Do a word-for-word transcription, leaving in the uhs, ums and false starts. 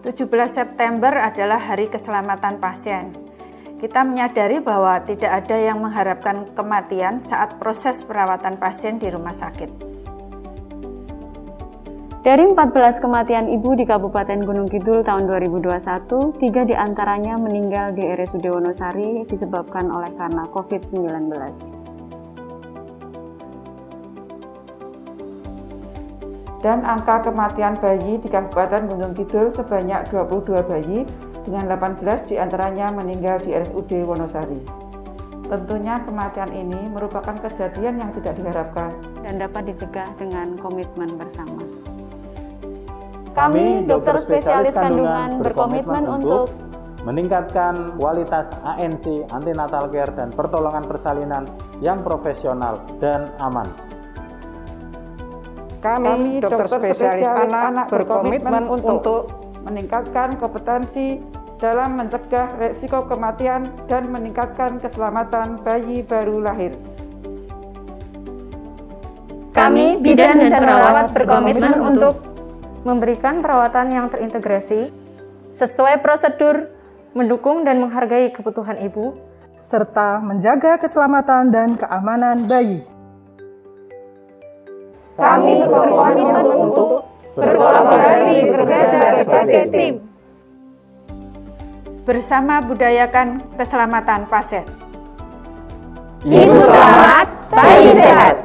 tujuh belas September adalah Hari Keselamatan Pasien. Kita menyadari bahwa tidak ada yang mengharapkan kematian saat proses perawatan pasien di rumah sakit. Dari empat belas kematian ibu di Kabupaten Gunung Kidul tahun dua ribu dua puluh satu, tiga diantaranya meninggal di R S U D Wonosari disebabkan oleh karena covid sembilan belas. Dan angka kematian bayi di Kabupaten Gunung Kidul sebanyak dua puluh dua bayi, dengan delapan belas diantaranya meninggal di R S U D Wonosari. Tentunya kematian ini merupakan kejadian yang tidak diharapkan dan dapat dicegah dengan komitmen bersama. Kami, dokter spesialis kandungan, berkomitmen untuk meningkatkan kualitas A N C, antenatal care, dan pertolongan persalinan yang profesional dan aman. Kami, dokter spesialis anak, berkomitmen untuk meningkatkan kompetensi dalam mencegah resiko kematian dan meningkatkan keselamatan bayi baru lahir. Kami, bidan dan perawat, berkomitmen untuk memberikan perawatan yang terintegrasi, sesuai prosedur, mendukung dan menghargai kebutuhan ibu, serta menjaga keselamatan dan keamanan bayi. Kami berkomitmen untuk berkolaborasi bekerja sebagai tim. Bersama budayakan keselamatan pasien. Ibu selamat, bayi sehat.